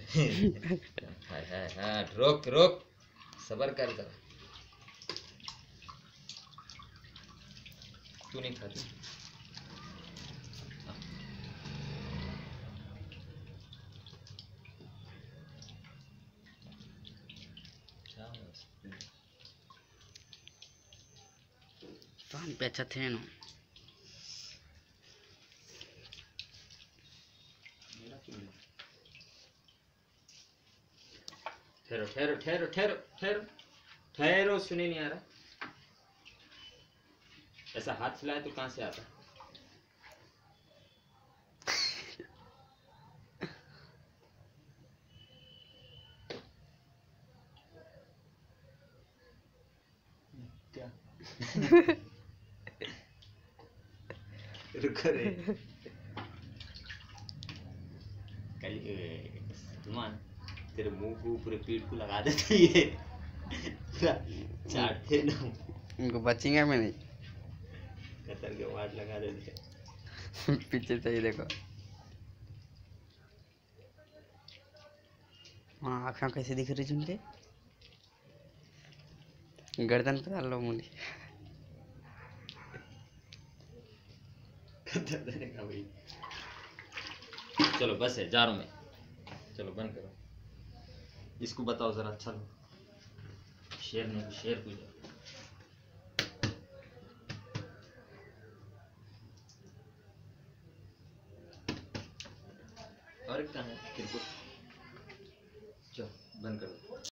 हाय हाय हाँ रोक रोक सबर कर जरा। तू नहीं खाती पान पे अच्छा थे ना। ठहरो ठहरो ठहरो ठहरो ठहरो ठहरो, सुने नहीं आ रहा। ऐसा हाथ फैलाए तो कहाँ से आता? क्या रुको रे सलमान, तेरे मुंह को पूरे पीठ को लगा देते ये पूरा चाटते ना, इनको बचेंगे मैं नहीं। कतर के वाट लगा देते। पीछे से ही देखो। हाँ आँखें कैसे दिख रही झुंडे। गर्दन पे डाल लो मुंडी। कतर देने का भाई। चलो बस है, जा रहा हूँ मैं। चलो बंद करो। इसको बताओ जरा अच्छा लो। शेर नहीं शेर पूजा। और कहाँ है तेरे को? चलो बंद करो।